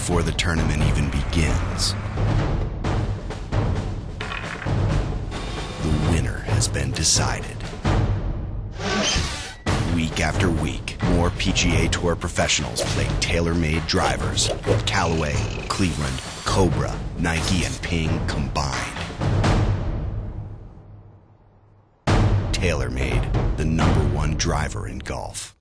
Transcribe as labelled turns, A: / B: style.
A: before the tournament even begins. The winner has been decided. Week after week, more PGA Tour professionals play TaylorMade drivers with Callaway, Cleveland, Cobra, Nike, and Ping combined. TaylorMade, the #1 driver in golf.